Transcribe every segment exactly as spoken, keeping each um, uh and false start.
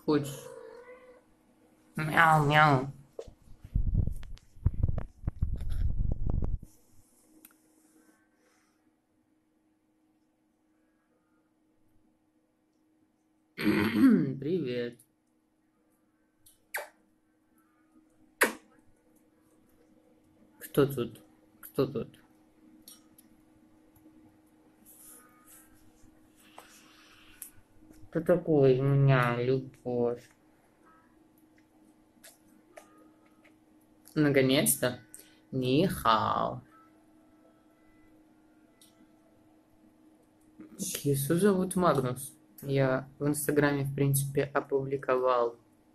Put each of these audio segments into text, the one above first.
хочешь? Мяу, мяу. Привет. Кто тут? Кто тут? Кто такой у меня любовь? Наконец-то. Нихао. Кису зовут Магнус. Я в Инстаграме, в принципе, опубликовал.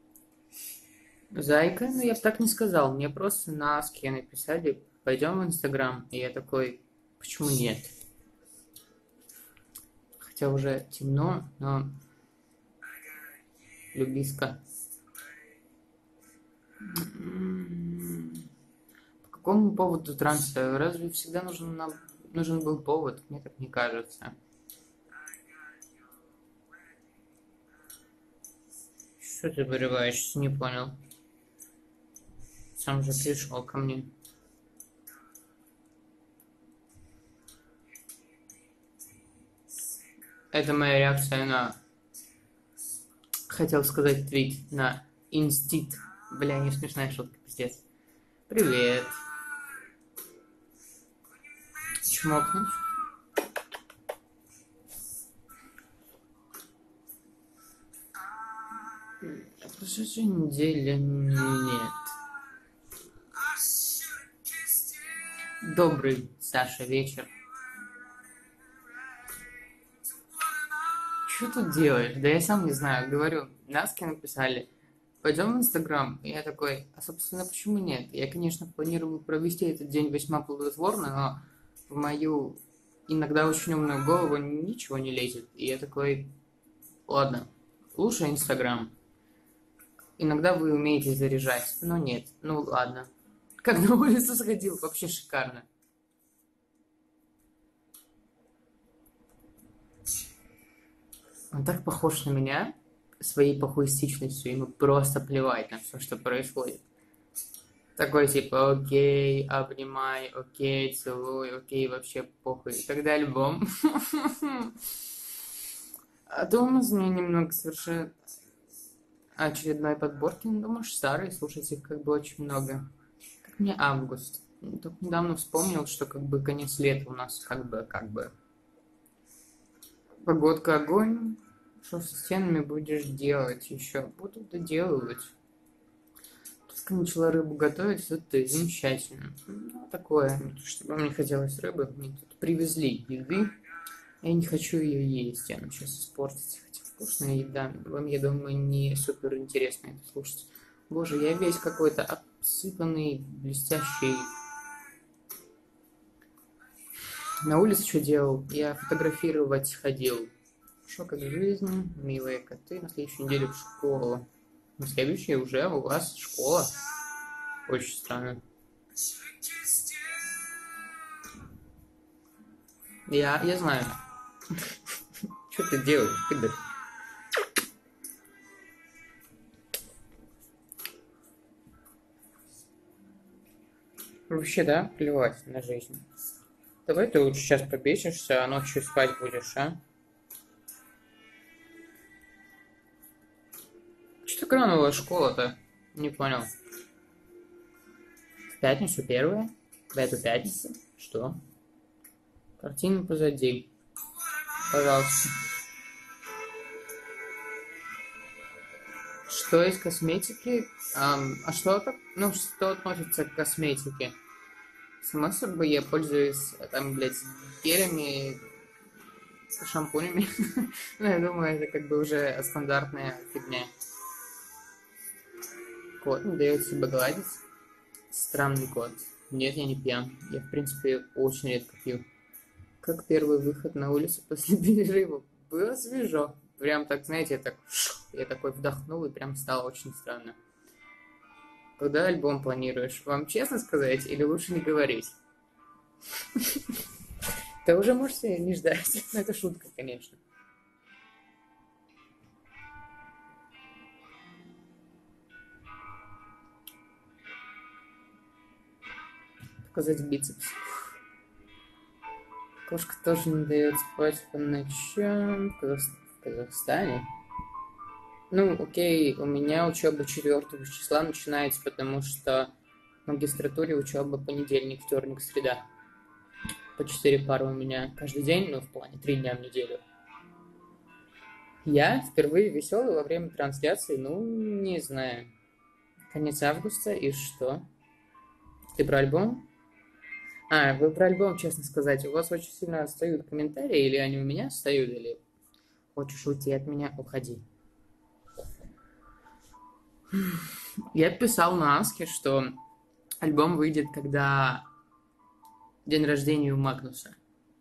Зайка? Ну, я бы так не сказал. Мне просто на Аске написали, пойдем в Инстаграм. И я такой, почему нет? Хотя уже темно, но любиска. По какому поводу транса? Разве всегда нужен, нам- нужен был повод? Мне так не кажется. Что ты вырываешься? Не понял. Сам же пришел ко мне. Это моя реакция на... Хотел сказать твит на инстит. Бля, не смешная шутка, пиздец. Привет. Чмокнуть? В прошедшей неделе нет. Добрый, Саша, вечер. Что тут делаешь? Да я сам не знаю. Говорю, Наске написали, пойдем в Инстаграм. И я такой, а собственно, почему нет? Я, конечно, планировал провести этот день весьма плодотворно, но в мою иногда очень умную голову ничего не лезет. И я такой, ладно, лучше Инстаграм. Иногда вы умеете заряжать, но нет. Ну ладно. Как на улицу сходил, вообще шикарно. Он так похож на меня своей похуистичностью, ему просто плевать на все, что происходит. Такой типа, окей, обнимай, окей, целуй, окей, вообще похуй. Когда альбом? А то он из меня немного совершает очередной подборки, ну, думаешь, старый, слушать их как бы очень много. Как мне август. Только недавно вспомнил, что как бы конец лета у нас как бы, как бы. Погодка огонь. Что со стенами будешь делать еще? Буду доделывать. Только начала рыбу готовить, тут ты замечательно. Ну, такое, не то чтобы мне хотелось рыбы, мне тут привезли еды, я не хочу ее есть, она сейчас испортится. Хотя вкусная еда, вам, я думаю, не супер интересно это слушать. Боже, я весь какой-то обсыпанный, блестящий. На улице что делал? Я фотографировать ходил. Что как жизнь, милые коты, на следующей неделе в школу. На следующей уже у вас школа. Очень странно. Я, я знаю. Что ты делаешь, пидор? Вообще, да, плевать на жизнь. Давай ты лучше сейчас побесишься, а ночью спать будешь, а? Что крановая школа-то? Не понял. В пятницу первая? В эту пятницу? Что? Картина позади. Пожалуйста. Что из косметики? Ам, а что так? Ну, что относится к косметике? Само собой, я пользуюсь, там, блядь, гелями, шампунями. Ну, я думаю, это как бы уже стандартная фигня. Кот не дает себя гладить. Странный кот. Нет, я не пьян. Я, в принципе, очень редко пью. Как первый выход на улицу после перерыва. Было свежо. Прям так, знаете, я так... Я такой вдохнул, и прям стало очень странно. Когда альбом планируешь? Вам честно сказать или лучше не говорить? Ты уже можете не ждать. Ну, это шутка, конечно. Показать бицепс. Кошка тоже не дает спать по ночам в Казах- в Казахстане. Ну, окей, у меня учеба четвёртого числа начинается, потому что в магистратуре учеба понедельник, вторник, среда. По четыре пары у меня каждый день, ну, в плане три дня в неделю. Я впервые веселый во время трансляции, ну, не знаю. Конец августа, и что? Ты про альбом? А, вы про альбом, честно сказать. У вас очень сильно отстают комментарии, или они у меня отстают, или хочешь уйти от меня, уходи. Я писал на Аске, что альбом выйдет, когда день рождения у Магнуса.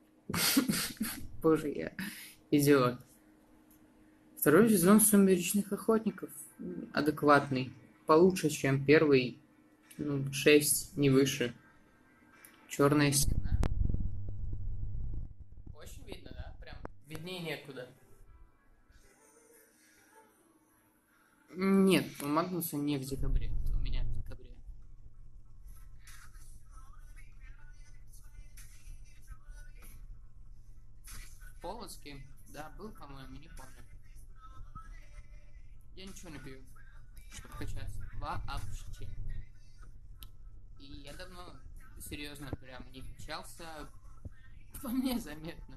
Боже, я идиот. Второй сезон «Сумеречных охотников» адекватный. Получше, чем первый. Ну, шесть, не выше. Черная стена. Очень видно, да? Прям виднее некуда. Нет, у Магнуса не в декабре. Это у меня в декабре. В Полоцке? Да, был, по-моему, не помню. Я ничего не пью, чтобы качаться. Вообще. И я давно, серьезно, прям не качался. По мне заметно.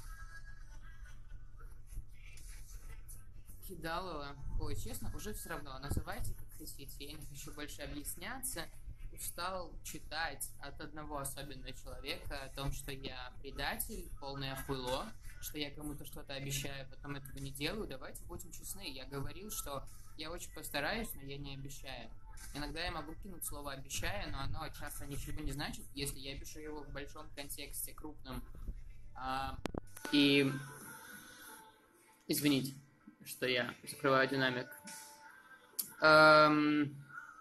Кидалова. Ой, честно, уже все равно. Называйте, как хотите. Я не хочу больше объясняться. Устал читать от одного особенного человека о том, что я предатель, полное хуйло, что я кому-то что-то обещаю, потом этого не делаю. Давайте будем честны. Я говорил, что я очень постараюсь, но я не обещаю. Иногда я могу кинуть слово «обещаю», но оно часто ничего не значит, если я пишу его в большом контексте, крупном. А, и... Извините, что я закрываю динамик. Эм...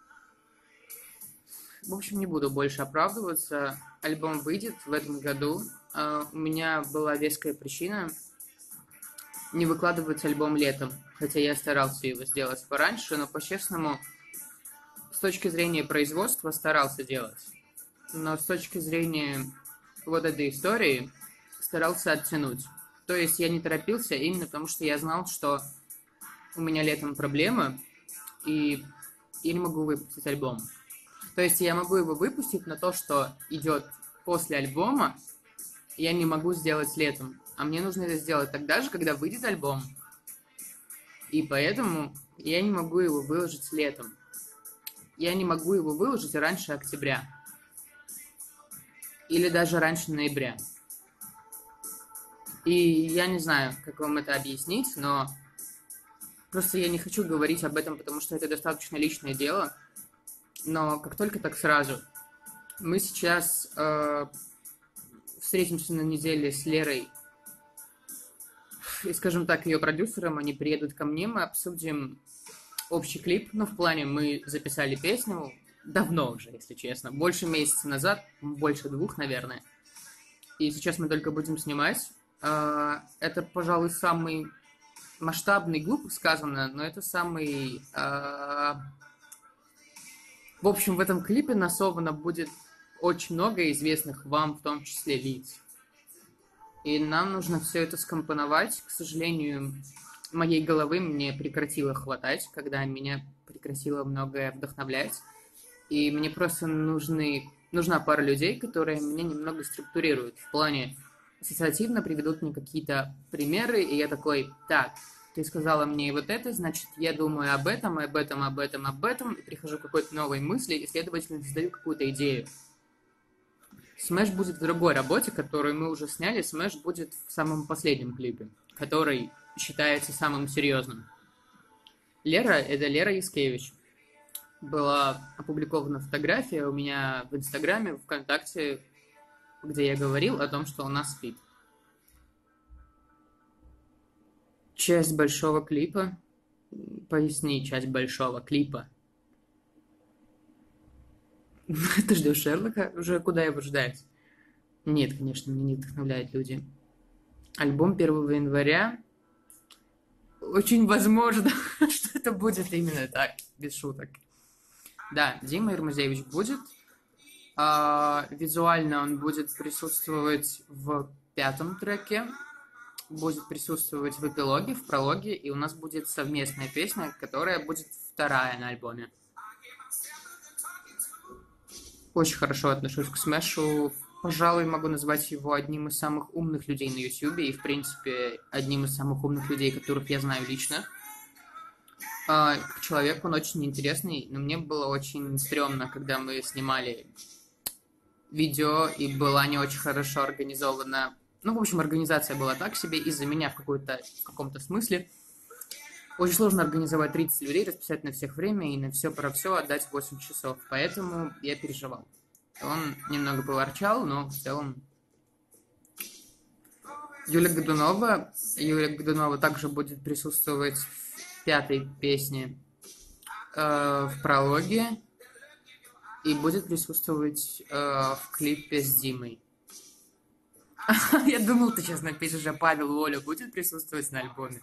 В общем, не буду больше оправдываться. Альбом выйдет в этом году. Э, у меня была веская причина не выкладывать альбом летом, хотя я старался его сделать пораньше, но по-честному, с точки зрения производства старался делать. Но с точки зрения вот этой истории старался оттянуть. То есть я не торопился именно потому, что я знал, что у меня летом проблемы, и я не могу выпустить альбом. То есть я могу его выпустить, но то, что идет после альбома, я не могу сделать летом. А мне нужно это сделать тогда же, когда выйдет альбом. И поэтому я не могу его выложить летом. Я не могу его выложить раньше октября. Или даже раньше ноября. И я не знаю, как вам это объяснить, но просто я не хочу говорить об этом, потому что это достаточно личное дело. Но как только, так сразу. Мы сейчас э, встретимся на неделе с Лерой и, скажем так, ее продюсером. Они приедут ко мне, мы обсудим общий клип. Ну, в плане, мы записали песню давно уже, если честно. Больше месяца назад, больше двух, наверное. И сейчас мы только будем снимать. Э, это, пожалуй, самый масштабный, глупо сказано, но это самый... Э, В общем, в этом клипе насовано будет очень много известных вам, в том числе, лиц. И нам нужно все это скомпоновать. К сожалению, моей головы мне прекратило хватать, когда меня прекратило многое вдохновлять. И мне просто нужны, нужна пара людей, которые меня немного структурируют. В плане ассоциативно приведут мне какие-то примеры, и я такой, так, ты сказала мне вот это, значит, я думаю об этом, об этом, об этом, об этом, и прихожу к какой-то новой мысли, и, следовательно, создаю какую-то идею. Смэш будет в другой работе, которую мы уже сняли. Смэш будет в самом последнем клипе, который считается самым серьезным. Лера — это Лера Яскевич. Была опубликована фотография у меня в Инстаграме, в ВКонтакте, где я говорил о том, что у нас фит. Часть большого клипа. Поясни, часть большого клипа. Ты ждешь Шерлока? Уже куда его ждать? Нет, конечно, меня не вдохновляют люди. Альбом первого января. Очень возможно, что это будет именно так, без шуток. Да, Дима Ермузевич будет. А, визуально он будет присутствовать в пятом треке, будет присутствовать в эпилоге, в прологе, и у нас будет совместная песня, которая будет вторая на альбоме. Очень хорошо отношусь к Смэшу. Пожалуй, могу назвать его одним из самых умных людей на Ютубе и, в принципе, одним из самых умных людей, которых я знаю лично. А, как человек он очень интересный, но мне было очень стрёмно, когда мы снимали видео, и была не очень хорошо организована. Ну, в общем, организация была так себе, из-за меня в, какой-то, в каком-то смысле. Очень сложно организовать тридцать людей, расписать на всех время и на все про все отдать восемь часов. Поэтому я переживал. Он немного поворчал, но в целом... Юля Годунова. Юля Годунова также будет присутствовать в пятой песне э, в прологе. И будет присутствовать э, в клипе с Димой. Я думал, ты сейчас напишешь, а Павел Воля будет присутствовать на альбоме.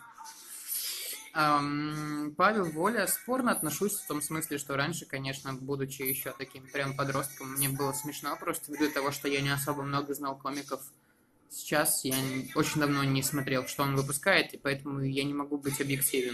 Um, Павел Воля, спорно отношусь в том смысле, что раньше, конечно, будучи еще таким прям подростком, мне было смешно просто ввиду того, что я не особо много знал комиков. Сейчас я не, очень давно не смотрел, что он выпускает, и поэтому я не могу быть объективен.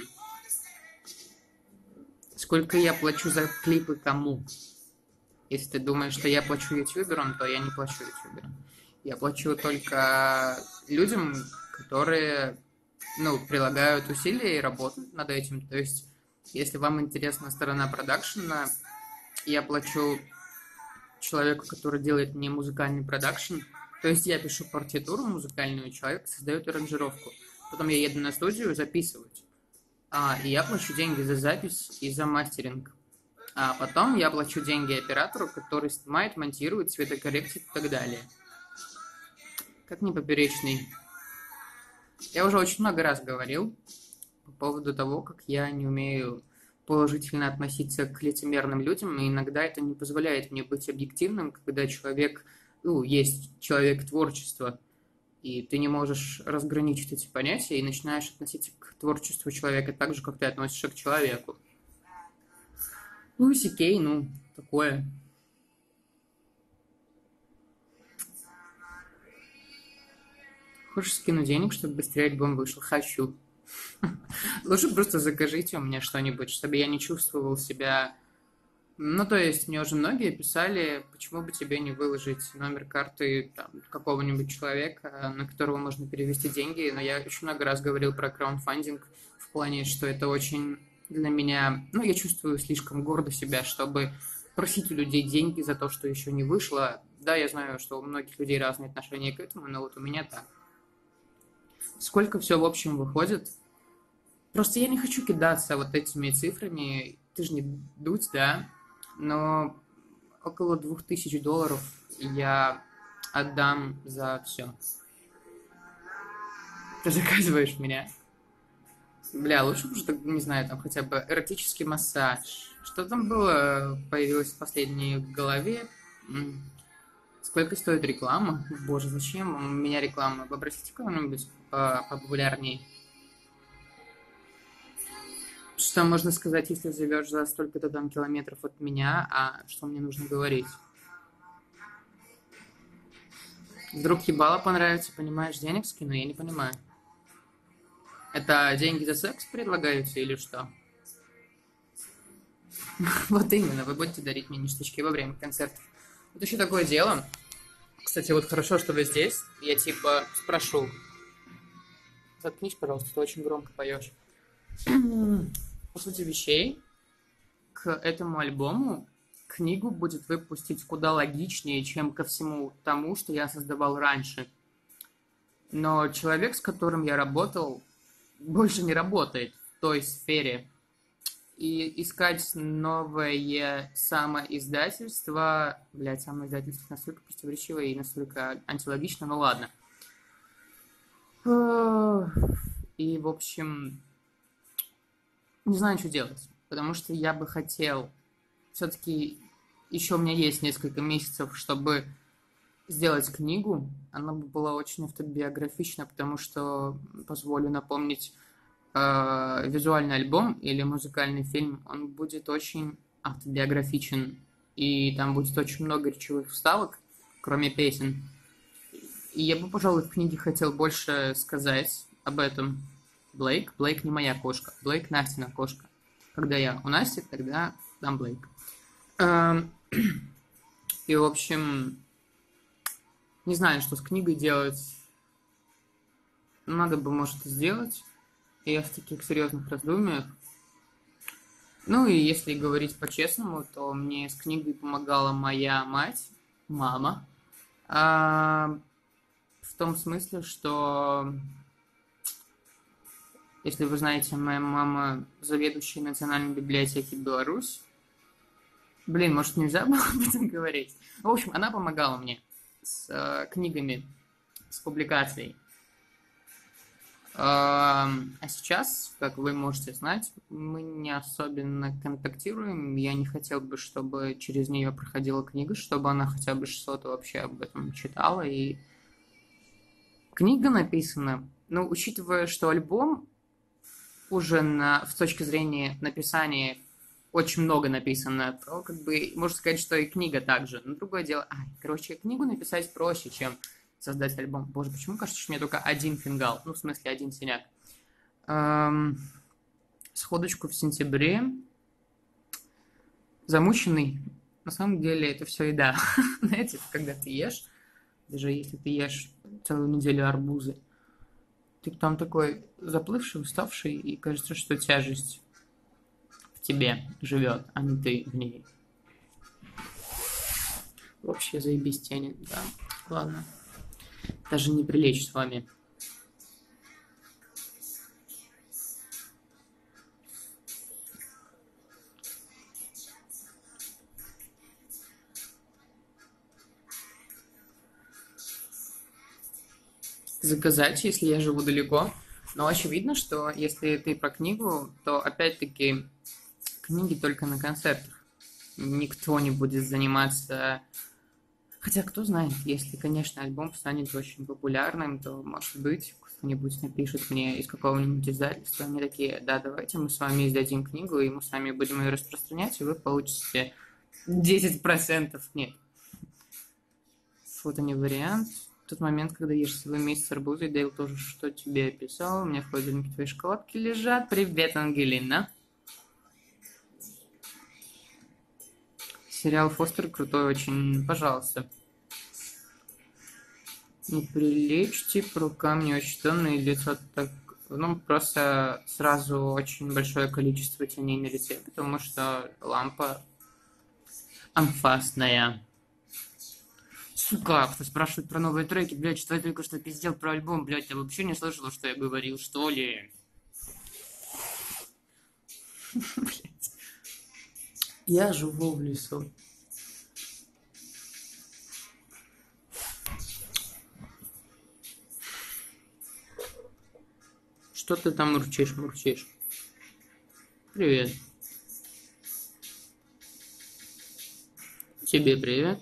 Сколько я плачу за клипы кому? Если ты думаешь, что я плачу ютуберам, то я не плачу ютуберам. Я плачу только людям, которые, ну, прилагают усилия и работают над этим. То есть, если вам интересна сторона продакшена, я плачу человеку, который делает мне музыкальный продакшн. То есть, я пишу партитуру музыкальную, человек создает аранжировку. Потом я еду на студию записывать. А, и я плачу деньги за запись и за мастеринг. А потом я плачу деньги оператору, который снимает, монтирует, цветокорректит и так далее. Как не поперечный. Я уже очень много раз говорил по поводу того, как я не умею положительно относиться к лицемерным людям, и иногда это не позволяет мне быть объективным, когда человек, ну, есть человек творчества, и ты не можешь разграничить эти понятия, и начинаешь относиться к творчеству человека так же, как ты относишься к человеку. Луиси Кей, ну, такое. Хочешь скинуть денег, чтобы быстрее альбом вышел? Хочу. Лучше просто закажите у меня что-нибудь, чтобы я не чувствовал себя... Ну, то есть, мне уже многие писали, почему бы тебе не выложить номер карты там, какого-нибудь человека, на которого можно перевести деньги. Но я очень много раз говорил про краундфандинг в плане, что это очень для меня... Ну, я чувствую слишком гордо себя, чтобы просить у людей деньги за то, что еще не вышло. Да, я знаю, что у многих людей разные отношения к этому, но вот у меня так. Сколько все в общем выходит? Просто я не хочу кидаться вот этими цифрами. Ты же не дуть, да? Но около двух тысяч долларов я отдам за все. Ты заказываешь меня. Бля, лучше бы, что, не знаю, там хотя бы эротический массаж. Что там было, появилось в последней голове? М. Сколько стоит реклама? Боже, зачем у меня реклама? Попросите кого-нибудь попопулярнее. Что можно сказать, если живешь за столько-то там километров от меня, а что мне нужно говорить? Вдруг ебало понравится, понимаешь, денег скину? Я не понимаю. Это деньги за секс предлагаются или что? Вот именно, вы будете дарить мне ништячки во время концертов. Вот еще такое дело. Кстати, вот хорошо, что вы здесь. Я типа спрошу. Заткнись, пожалуйста, ты очень громко поешь. По сути вещей, к этому альбому книгу будет выпустить куда логичнее, чем ко всему тому, что я создавал раньше. Но человек, с которым я работал, больше не работает в той сфере. И искать новое самоиздательство... Блядь, самоиздательство настолько противоречиво и настолько антилогично, ну ладно. И, в общем, не знаю, что делать. Потому что я бы хотел... Все-таки еще у меня есть несколько месяцев, чтобы сделать книгу. Она бы была очень автобиографична, потому что, позволю напомнить, э, визуальный альбом или музыкальный фильм, он будет очень автобиографичен. и там будет очень много речевых вставок, кроме песен. И я бы, пожалуй, в книге хотел больше сказать об этом. Блейк. Блейк не моя кошка. Блейк Настина кошка. Когда я у Насти, тогда там Блейк. Эм, И, в общем, не знаю, что с книгой делать. Надо бы, может, сделать. И я в таких серьезных раздумьях. Ну и если говорить по-честному, то мне с книгой помогала моя мать, мама. А, в том смысле, что, если вы знаете, моя мама заведующая Национальной библиотеки Беларусь. Блин, может, нельзя было об этом говорить? В общем, она помогала мне с э, книгами, с публикацией. А сейчас, как вы можете знать, мы не особенно контактируем. Я не хотел бы, чтобы через нее проходила книга, чтобы она хотя бы что-то вообще об этом читала. И книга написана, ну, учитывая, что альбом уже на, с точки зрения написания очень много написано, то, как бы, можно сказать, что и книга также. Но другое дело, а, короче, книгу написать проще, чем создать альбом. Боже, почему кажется, что у меня только один фингал? Ну, в смысле, один синяк. Эм, сходочку в сентябре. Замученный. На самом деле, это все еда. Знаете, когда ты ешь, даже если ты ешь целую неделю арбузы, ты там такой заплывший, уставший, и кажется, что тяжесть в тебе живет, а не ты в ней. Вообще заебись тянет, да. Ладно. Даже не прилечь с вами. Заказать, если я живу далеко. Но очевидно, что если ты про книгу, то опять-таки книги только на концертах. Никто не будет заниматься. Хотя, кто знает, если, конечно, альбом станет очень популярным, то, может быть, кто-нибудь напишет мне из какого-нибудь издательства, они такие: да, давайте мы с вами издадим книгу, и мы с вами будем ее распространять, и вы получите десять процентов. Нет. Вот не вариант. В тот момент, когда ешь свой месяц арбуза, и Дейл тоже что тебе описал, у меня в холодильнике твои шоколадки лежат. Привет, Ангелина. Сериал Фостер крутой очень, пожалуйста. Не прилечьте, по рукам не очень тонны, лицо так... Ну, просто сразу очень большое количество теней на лице, потому что лампа анфасная. Сука, кто спрашивает про новые треки, блядь, что я только что пиздел про альбом, блядь, я вообще не слышала, что я говорил, что ли? Блядь. Я живу в лесу. Что ты там мурчишь, мурчишь? Привет. Тебе привет.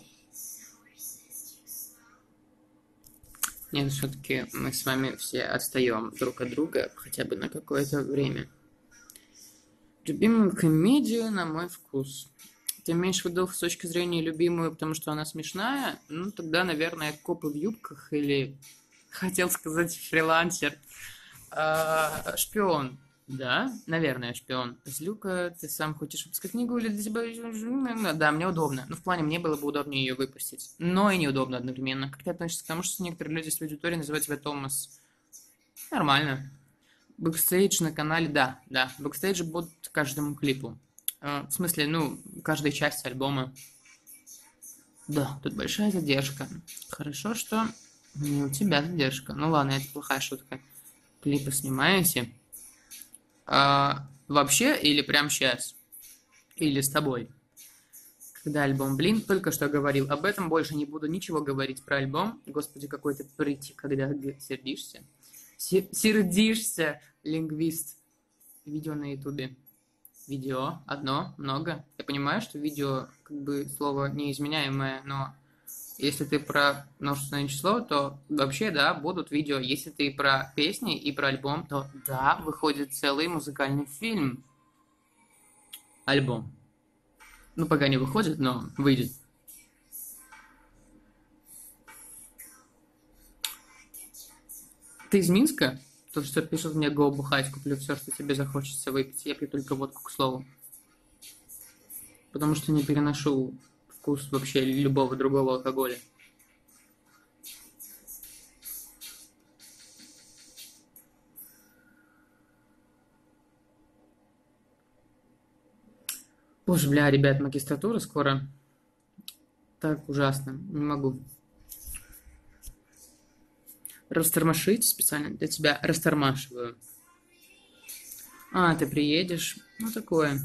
Нет, все-таки мы с вами все отстаем друг от друга хотя бы на какое-то время. Любимую комедию на мой вкус. Ты имеешь в виду с точки зрения любимую, потому что она смешная? Ну, тогда, наверное, «Копы в юбках» или, хотел сказать, «Фрилансер». А, «Шпион». Да, наверное, «Шпион». Злюка, ты сам хочешь выпускать книгу или для тебя... Да, мне удобно. Ну, в плане, мне было бы удобнее ее выпустить. Но и неудобно одновременно. Как ты относишься к тому, что некоторые люди с аудитории называют тебя Томас? Нормально. Бэкстейдж на канале, да, да. Бэкстейджи будут к каждому клипу. В смысле, ну, каждой части альбома. Да, тут большая задержка. Хорошо, что не у тебя задержка. Ну ладно, это плохая шутка. Клипы снимаете? А, вообще или прямо сейчас? Или с тобой? Когда альбом, блин, только что говорил об этом, больше не буду ничего говорить про альбом. Господи, какой ты прыти, когда сердишься. Сердишься, лингвист. Видео на ютубе. Видео одно, много. Я понимаю, что видео, как бы, слово неизменяемое, но если ты про множественное число, то вообще, да, будут видео. Если ты про песни и про альбом, то да, выходит целый музыкальный фильм. Альбом. Ну, пока не выходит, но выйдет. Ты из Минска? То, что пишут мне «Го бухать», куплю все, что тебе захочется выпить. Я пью только водку, к слову. Потому что не переношу вкус вообще любого другого алкоголя. Боже, бля, ребят, магистратура скоро. Так ужасно. Не могу. Растормошить специально для тебя. Растормашиваю. А, ты приедешь? Ну, такое.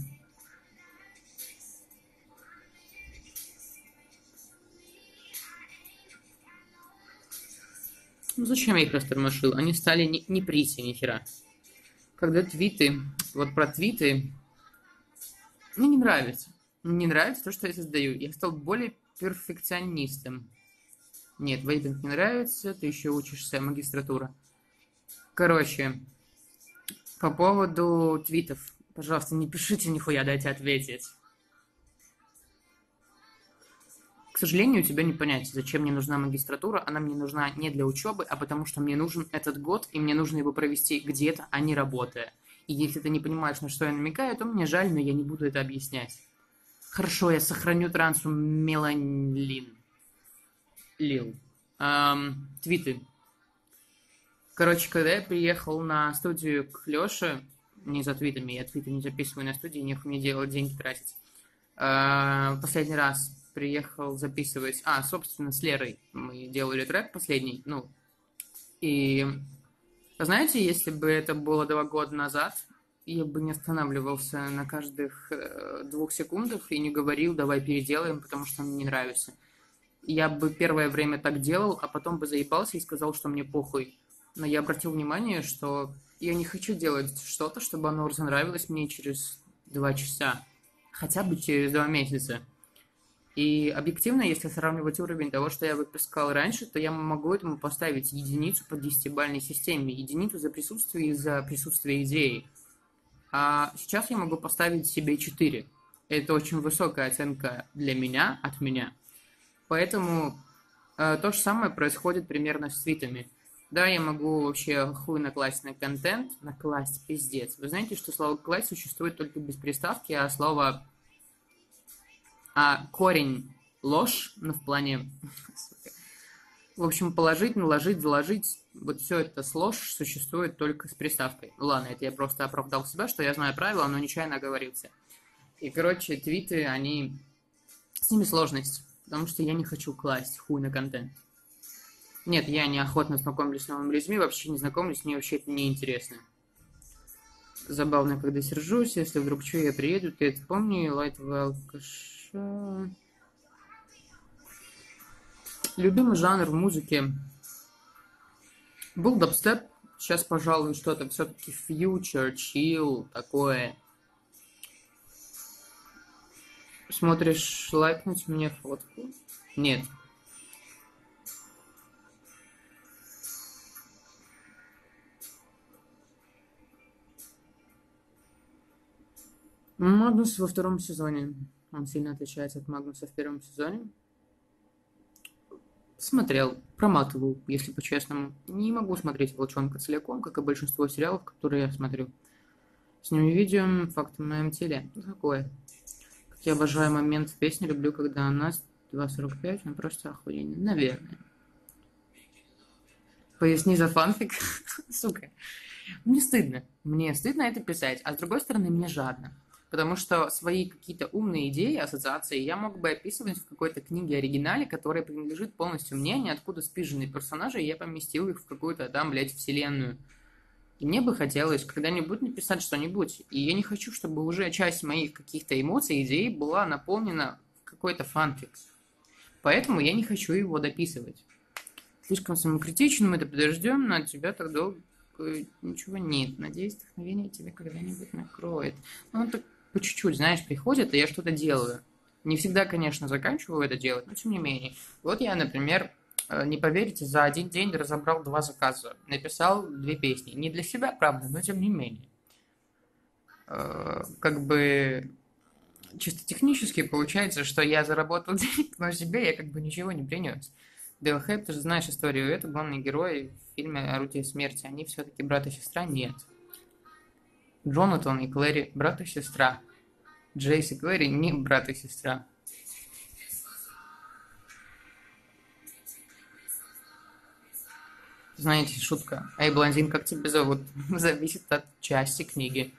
Ну, зачем я их растормошил? Они стали не, не прити, ни хера. Когда твиты, вот про твиты, мне не нравится. Мне не нравится то, что я создаю. Я стал более перфекционистом. Нет, вейпинг не нравится, ты еще учишься, магистратура. Короче, по поводу твитов. Пожалуйста, не пишите нихуя, дайте ответить. К сожалению, у тебя не понять, зачем мне нужна магистратура. Она мне нужна не для учебы, а потому что мне нужен этот год, и мне нужно его провести где-то, а не работая. И если ты не понимаешь, на что я намекаю, то мне жаль, но я не буду это объяснять. Хорошо, я сохраню трансу меланин. Лил. Ам, твиты. Короче, когда я приехал на студию к Лёше, не за твитами, я твиты не записываю на студии, нехуй мне делать, деньги тратить. А, последний раз приехал записывать... А, собственно, с Лерой мы делали трек последний, ну, и... Знаете, если бы это было два года назад, я бы не останавливался на каждых э, двух секундах и не говорил, давай переделаем, потому что мне не нравится. Я бы первое время так делал, а потом бы заебался и сказал, что мне похуй. Но я обратил внимание, что я не хочу делать что-то, чтобы оно разонравилось мне через два часа. Хотя бы через два месяца. И объективно, если сравнивать уровень того, что я выпускал раньше, то я могу этому поставить единицу по десятибалльной системе. Единицу за присутствие и за присутствие идеи. А сейчас я могу поставить себе четыре. Это очень высокая оценка для меня, от меня. Поэтому э, то же самое происходит примерно с твитами. Да, я могу вообще хуй накласть на контент, накласть пиздец. Вы знаете, что слово «класть» существует только без приставки, а слово... А корень ложь, ну, в плане... В общем, положить, наложить, заложить, вот все это сложь существует только с приставкой. Ну ладно, это я просто оправдал себя, что я знаю правила, но нечаянно оговорился. И, короче, твиты, они... С ними сложность, потому что я не хочу класть хуй на контент. Нет, я неохотно знакомлюсь с новыми людьми, вообще не знакомлюсь, мне вообще это не интересно. Забавно, когда сержусь, если вдруг что, я приеду, ты это помни, лайтовый алкаша... Любимый жанр в музыке был дабстеп, сейчас, пожалуй, что-то все-таки фьючер, чил, такое. Смотришь, лайкнуть мне фотку? Нет. Магнус во втором сезоне. Он сильно отличается от Магнуса в первом сезоне. Смотрел, проматывал, если по-честному. Не могу смотреть «Волчонка» целиком, как и большинство сериалов, которые я смотрю. Сними видео, факт в моем теле. Такое. Как я обожаю момент в песне, люблю, когда она два сорок пять, он просто охуенный. Наверное. Поясни за фанфик. Сука. Мне стыдно. Мне стыдно это писать, а с другой стороны, мне жадно. Потому что свои какие-то умные идеи, ассоциации я мог бы описывать в какой-то книге оригинале, которая принадлежит полностью мне, ниоткуда спизженные персонажи, и я поместил их в какую-то там, блядь, вселенную. И мне бы хотелось когда-нибудь написать что-нибудь. И я не хочу, чтобы уже часть моих каких-то эмоций, идей была наполнена в какой-то фанфик. Поэтому я не хочу его дописывать. Слишком самокритичен, мы это подождем, но от тебя так долго ничего нет. Надеюсь, вдохновение тебя когда-нибудь накроет. Ну, он так по чуть-чуть, знаешь, приходит, и я что-то делаю. Не всегда, конечно, заканчиваю это делать, но тем не менее. Вот я, например, не поверите, за один день разобрал два заказа. Написал две песни. Не для себя, правда, но тем не менее. Как бы чисто технически получается, что я заработал денег, но себе я как бы ничего не принес. Дейл Хэп, ты же знаешь историю, это главный герой в фильме «Орудие смерти». Они все-таки брат и сестра? Нет. Джонатан и Клэри – брат и сестра. Джейс и Клэри – не брат и сестра. Знаете, шутка. Эй, блондин, как тебя зовут? Зависит от части книги.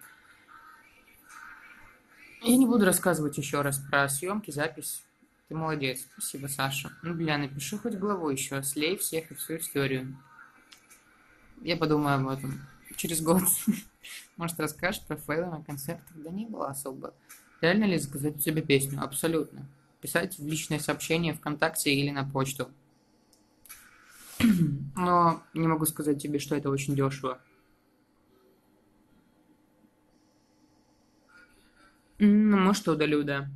Я не буду рассказывать еще раз про съемки, запись. Ты молодец. Спасибо, Саша. Ну, бля, напиши хоть главу еще. Слей всех и всю историю. Я подумаю об этом. Через год. Может, расскажешь про фейлы на концертах? Да не было особо. Реально ли заказать у тебя песню? Абсолютно. Писать в личные сообщения ВКонтакте или на почту. Но не могу сказать тебе, что это очень дешево. Ну, может, удалю, да.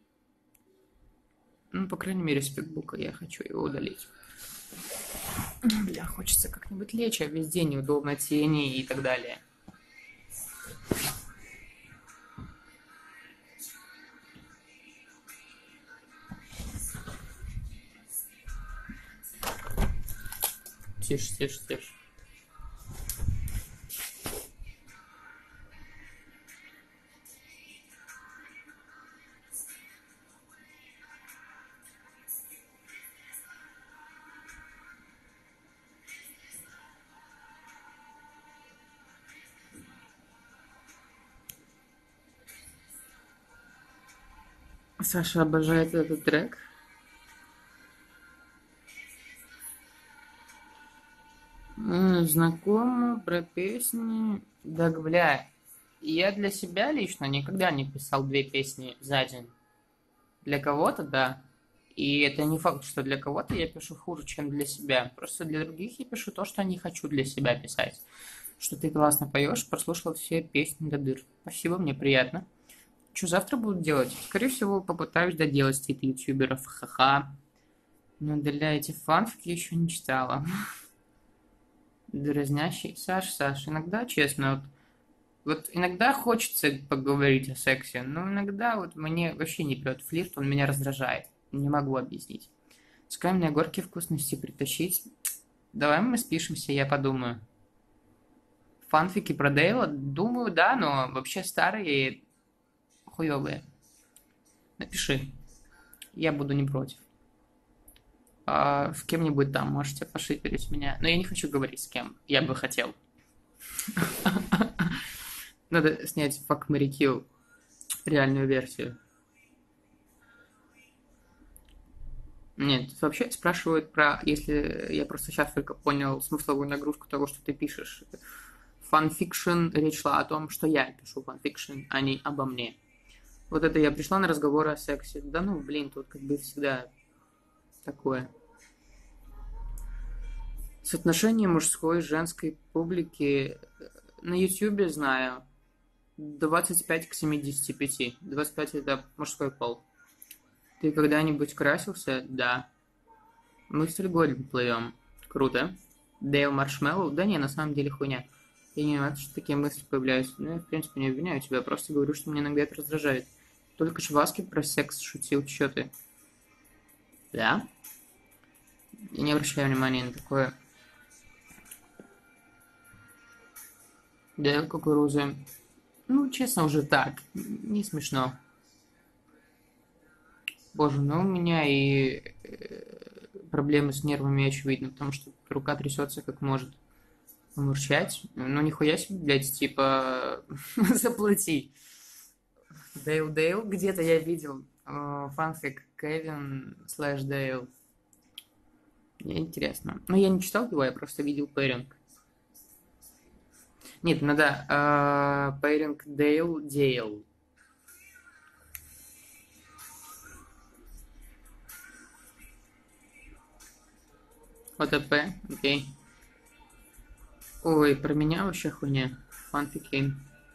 Ну, по крайней мере, с фейсбука я хочу его удалить. Бля, хочется как-нибудь лечь, а везде неудобно, тени и так далее. Тише, тише, тише. Саша обожает этот трек. М, Знакомо про песни. Да, бля. Я для себя лично никогда не писал две песни за день. Для кого-то, да. И это не факт, что для кого-то я пишу хуже, чем для себя. Просто для других я пишу то, что не хочу для себя писать. Что ты классно поешь, прослушал все песни до дыр. Спасибо, мне приятно. Что завтра буду делать? Скорее всего, попытаюсь доделать стит ютуберов. Ха-ха. Но для этих фанфики еще не читала. Дразнящий. Саш, Саш, иногда, честно, вот, вот иногда хочется поговорить о сексе, но иногда вот мне вообще не прет флирт, он меня раздражает. Не могу объяснить. С каменной горки вкусности притащить. Давай мы спишемся, я подумаю. Фанфики про Дейла? Думаю, да, но вообще старые и хуёвые. Напиши. Я буду не против. А, с кем-нибудь там можете пошиперить меня. Но я не хочу говорить с кем. Я бы хотел. Надо снять Fuck, Marry, Kill. Реальную версию. Нет, вообще спрашивают про, если я просто сейчас только понял смысловую нагрузку того, что ты пишешь. Фанфикшн, речь шла о том, что я пишу фанфикшн, а не обо мне. Вот это я пришла на разговор о сексе. Да ну, блин, тут как бы всегда такое. Соотношение мужской и женской публики на ютубе знаю. двадцать пять к семидесяти пяти. двадцать пять это мужской пол. Ты когда-нибудь красился? Да. Мы в Стрельгольм плывем. Круто. Дейл Маршмеллоу? Да не, на самом деле хуйня. Я не знаю, что такие мысли появляются. Ну, я, в принципе, не обвиняю тебя. Просто говорю, что мне иногда это раздражает. Только Чваски про секс шутил. Чё ты? Да? Я не обращаю внимания на такое. Дейл Кукурузы. Ну, честно, уже так. Не смешно. Боже, ну у меня и э, проблемы с нервами очевидны, потому что рука трясется как может. Мурчать? Ну нихуя себе, блядь, типа заплати. Дейл Дейл, где-то я видел э, фанфик Кевин слэш Дейл. Мне интересно. Но я не читал его, я просто видел пэринг. Нет, надо э, пэринг Дейл Дейл. ОТП, окей. Ой, про меня вообще хуйня. Фанфики.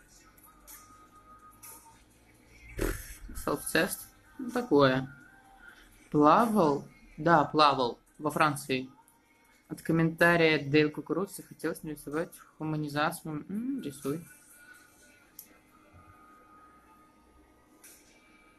Селф-тест. Ну, такое. Плавал? Да, плавал. Во Франции. От комментария Дейл Кукурудзе хотелось нарисовать хуманизацию. М, рисуй.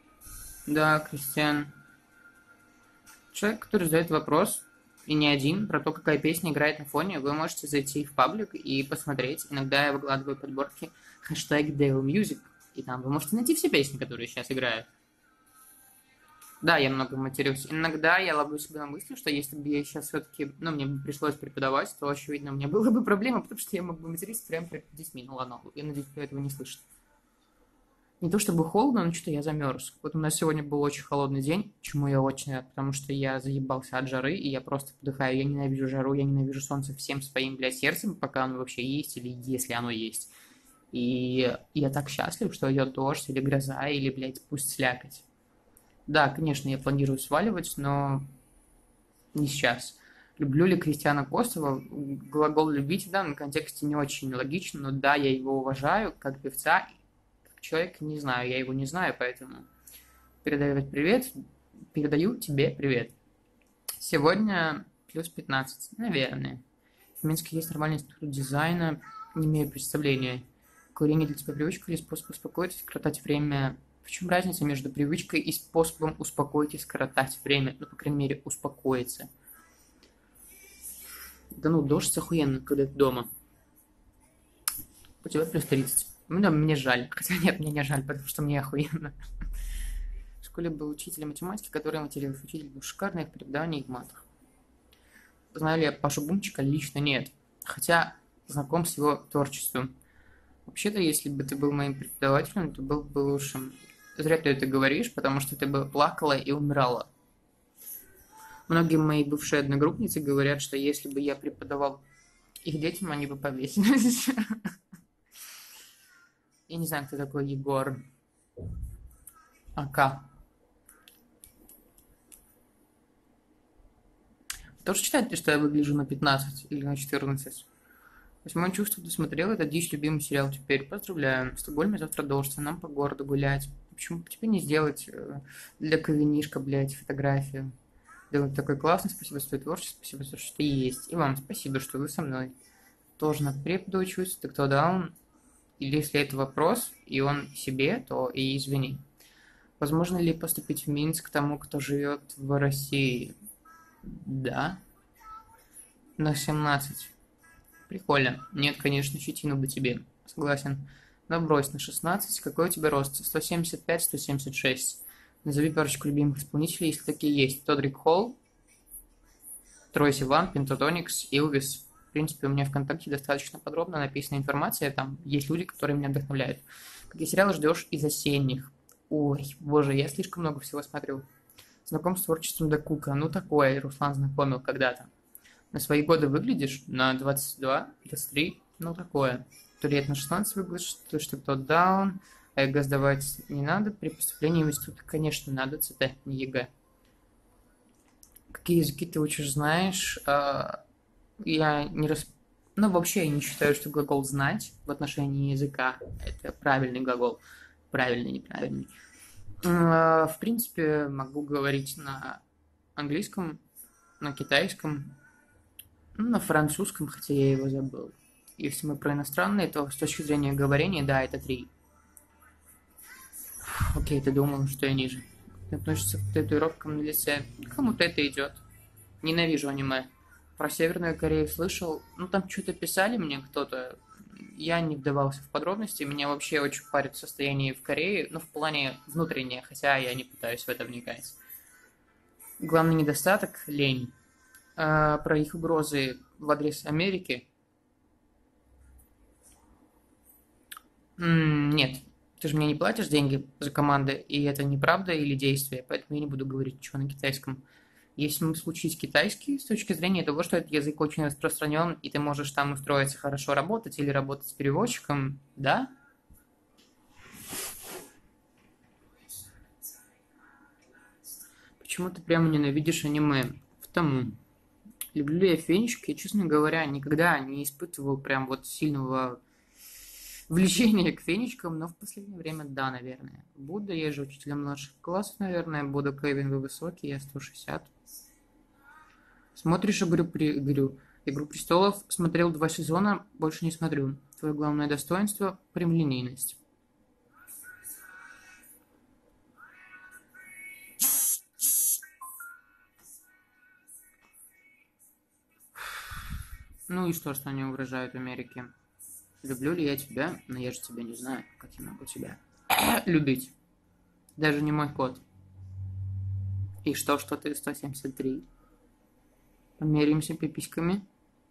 Да, Кристиан. Человек, который задает вопрос, и не один, про то, какая песня играет на фоне, вы можете зайти в паблик и посмотреть. Иногда я выкладываю подборки хэштег Dale Music, и там вы можете найти все песни, которые сейчас играют. Да, я много матерюсь. Иногда я ловлю себя на мысли, что если бы я сейчас все-таки, ну, мне бы пришлось преподавать, то, очевидно, у меня была бы проблема, потому что я мог бы материться прямо перед детьми. Ну ладно, я надеюсь, вы этого не слышите. Не то чтобы холодно, но что-то я замерз. Вот у нас сегодня был очень холодный день, чему я очень рад, потому что я заебался от жары, и я просто подыхаю. Я ненавижу жару, я ненавижу солнце всем своим, блядь, сердцем, пока оно вообще есть, или если оно есть. И я так счастлив, что идет дождь, или гроза, или, блядь, пусть слякоть. Да, конечно, я планирую сваливать, но не сейчас. Люблю ли Кристиана Костова? Глагол «любить» в данном контексте не очень логично, но да, я его уважаю как певца, как человек не знаю, я его не знаю, поэтому передаю привет, передаю тебе привет. Сегодня плюс пятнадцать, наверное. В Минске есть нормальный институт дизайна, не имею представления. Курение для тебя привычка или способ успокоиться, скоротать время? В чем разница между привычкой и способом успокоить и скоротать время? Ну, по крайней мере, успокоиться. Да ну, дождь охуенно, когда ты дома. У тебя плюс тридцать. Ну, да, мне жаль. Хотя нет, мне не жаль, потому что мне охуенно. В школе был учитель математики, который материал учитель был шикарный в преподавании и в матах. Знаю ли я Пашу Бумчика? Лично нет. Хотя знаком с его творчеством. Вообще-то, если бы ты был моим преподавателем, то был бы лучшим. Зря ты это говоришь, потому что ты бы плакала и умирала. Многие мои бывшие одногруппницы говорят, что если бы я преподавал их детям, они бы повесились. Я не знаю, кто такой Егор. Ака. Тоже считаете, что я выгляжу на пятнадцать или на четырнадцать? Восьмое чувство досмотрел, это дичь, любимый сериал теперь. Поздравляю. В Стокгольме завтра дождь, а нам по городу гулять. Почему бы тебе не сделать э, для ковенишка, блядь, фотографию? Да, вот такой классный, спасибо за твое творчество, спасибо за то, что ты есть. И вам спасибо, что вы со мной. Тоже на преподу учусь, ты кто даун? Или если это вопрос, и он себе, то и извини. Возможно ли поступить в Минск тому, кто живет в России? Да. На семнадцать. Прикольно. Нет, конечно, щетину бы тебе. Согласен. Но брось на шестнадцать. Какой у тебя рост? сто семьдесят пять - сто семьдесят шесть. Назови парочку любимых исполнителей, если такие есть. Тодрик Холл, Трой Сиван, Пентатоникс, Илвис. В принципе, у меня ВКонтакте достаточно подробно написана информация. Там есть люди, которые меня вдохновляют. Какие сериалы ждешь из осенних? Ой, боже, я слишком много всего смотрю. Знаком с творчеством Дакука. Ну, такое, Руслан знакомил когда-то. На свои годы выглядишь? На двадцать два, двадцать три? Ну, такое. То лет на шестнадцать выглядишь, то что кто даун. А ЕГЭ сдавать не надо. При поступлении в институт, конечно, надо. ЦТ, не ЕГЭ. Какие языки ты учишь, знаешь? А, Я не рас... Ну, вообще, я не считаю, что глагол «знать» в отношении языка — это правильный глагол. Правильный, неправильный. А, В принципе, могу говорить на английском, на китайском, ну, на французском, хотя я его забыл. Если мы про иностранные, то с точки зрения говорения, да, это три. Окей, ты думал, что я ниже. Ты относишься к татуировкам на лице. Кому-то это идет. Ненавижу аниме. Про Северную Корею слышал. Ну, там что-то писали мне кто-то. Я не вдавался в подробности. Меня вообще очень парит состояние в Корее. Ну, в плане внутреннее, хотя я не пытаюсь в это вникать. Главный недостаток — лень. А, про их угрозы в адрес Америки. М, Нет, ты же мне не платишь деньги за команды, и это неправда или действие, поэтому я не буду говорить ничего на китайском. Если мы случись китайский, с точки зрения того, что этот язык очень распространен, и ты можешь там устроиться хорошо работать или работать с переводчиком, да? Почему ты прямо ненавидишь аниме? Потому. Люблю ли я фенечки? И, честно говоря, никогда не испытывал прям вот сильного влечение к фенечкам, но в последнее время да, наверное. Буду, я же учителем младших классов, наверное. Буду Кевин, вы высокий, я сто шестьдесят. Смотришь игру, при... игру, «Игру престолов»? Смотрел два сезона, больше не смотрю. Твое главное достоинство — прямолинейность. Ну и что, что они угрожают Америке? Люблю ли я тебя? Но я же тебя не знаю, как я могу тебя любить. Даже не мой кот. И что, что ты сто семьдесят три? Померимся пиписьками?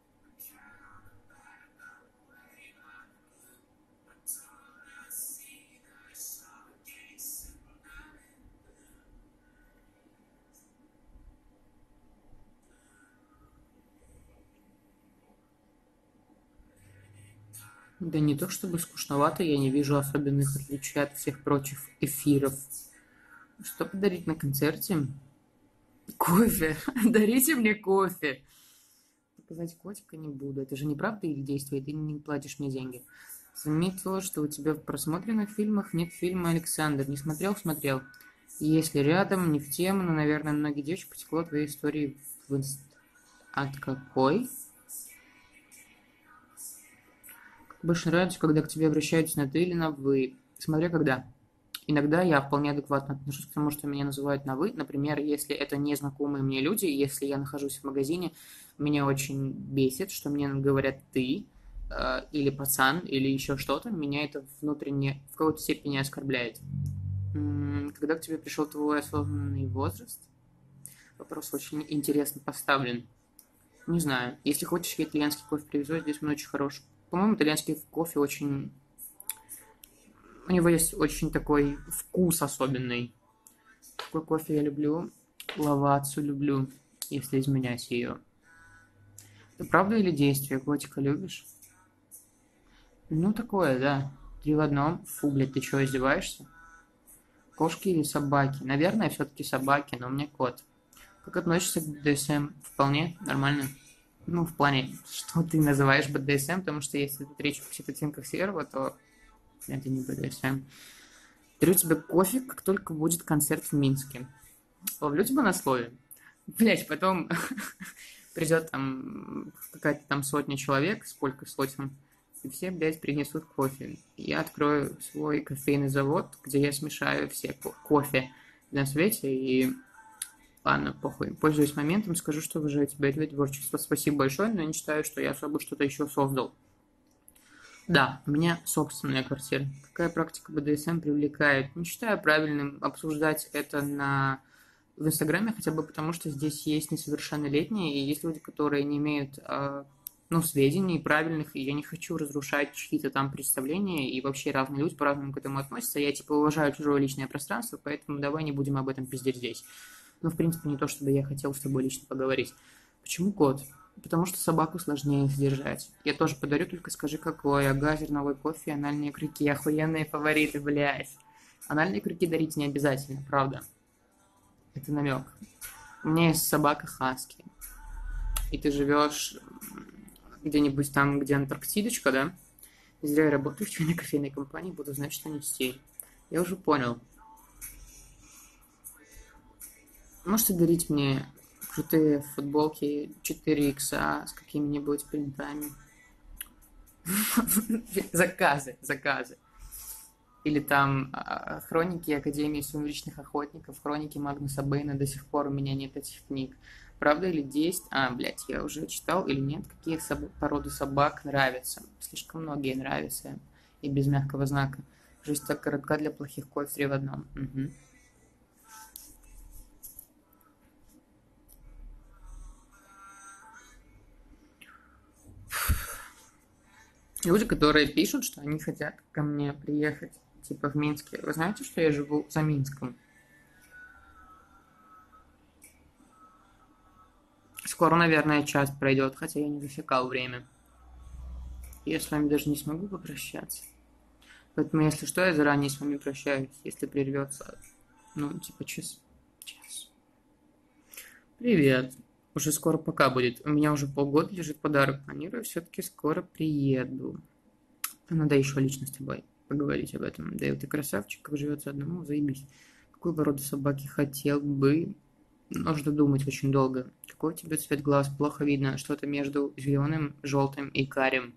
Да не то чтобы скучновато, я не вижу особенных отличий от всех прочих эфиров. Что подарить на концерте? Кофе. Дарите мне кофе. Показать котика не буду. Это же неправда или действие? Ты не платишь мне деньги. Заметила, что у тебя в просмотренных фильмах нет фильма «Александр». Не смотрел? Смотрел. Если рядом, не в тему, но, наверное, многие девочки потекло твоей истории в инст... От какой? Больше нравится, когда к тебе обращаются на «ты» или на «вы». Смотря когда. Иногда я вполне адекватно отношусь к тому, что меня называют на «вы». Например, если это незнакомые мне люди, если я нахожусь в магазине, меня очень бесит, что мне говорят «ты», э, или «пацан», или еще что-то. Меня это внутренне в какой-то степени оскорбляет. Когда к тебе пришел твой осознанный возраст? Вопрос очень интересно поставлен. Не знаю. Если хочешь, я итальянский кофе привезу, здесь он очень хороший. По-моему, итальянский кофе очень... У него есть очень такой вкус особенный. Какой кофе я люблю? Лавацу люблю, если изменять ее. Ты правда или действие? Котика любишь? Ну, такое, да. Три в одном. Фу, блядь, ты что, издеваешься? Кошки или собаки? Наверное, все-таки собаки, но у меня кот. Как относишься к бэ дэ эс эм? Вполне нормально. Ну, в плане, что ты называешь бэ дэ эс эм, потому что если тут речь о оттенках серого, то это не бэ дэ эс эм. Дарю тебе кофе, как только будет концерт в Минске. Ловлю тебя на слове. Блять, потом придет там какая-то там сотня человек, сколько сотен, и все, блядь, принесут кофе. Я открою свой кофейный завод, где я смешаю все кофе на свете, и ладно, похуй. Пользуясь моментом, скажу, что уважаю тебя и твое творчество. Спасибо большое, но я не считаю, что я особо что-то еще создал. Да, у меня собственная квартира. Какая практика бэ дэ эс эм привлекает? Не считаю правильным обсуждать это на в Инстаграме, хотя бы потому, что здесь есть несовершеннолетние, и есть люди, которые не имеют э, ну, сведений правильных, и я не хочу разрушать чьи-то там представления, и вообще разные люди по-разному к этому относятся. Я, типа, уважаю чужое личное пространство, поэтому давай не будем об этом пиздеть здесь. Ну, в принципе, не то, чтобы я хотел с тобой лично поговорить. Почему кот? Потому что собаку сложнее сдержать. Я тоже подарю, только скажи, какой. Ага, зерновой кофе, анальные крюки. Охуенные фавориты, блядь. Анальные крюки дарить не обязательно, правда. Это намек. У меня есть собака Хаски. И ты живешь где-нибудь там, где Антарктидочка, да? Зря я работаю в чайной кофейной компании, буду знать, что нести. Я уже понял. Можете дарить мне крутые футболки четыре икса с какими-нибудь принтами? Заказы, заказы. Или там а, хроники Академии сумеречных охотников, хроники Магнуса Бэйна, до сих пор у меня нет этих книг. Правда или десять? А, блядь, я уже читал или нет? Какие соб... породы собак нравятся? Слишком многие нравятся. И без мягкого знака. Жизнь так коротка для плохих кофе три в одном. Угу. Люди, которые пишут, что они хотят ко мне приехать, типа в Минске. Вы знаете, что я живу за Минском? Скоро, наверное, час пройдет, хотя я не засекал время. Я с вами даже не смогу попрощаться. Поэтому, если что, я заранее с вами прощаюсь, если прервется, ну, типа час. час. Привет. Уже скоро пока будет. У меня уже полгода лежит подарок. Планирую все-таки скоро приеду. Надо еще лично с тобой поговорить об этом. Да и ты красавчик, как живется одному, заебись. Какую породу собаки хотел бы? Нужно думать очень долго. Какой у тебя цвет глаз? Плохо видно. Что-то между зеленым, желтым и карим.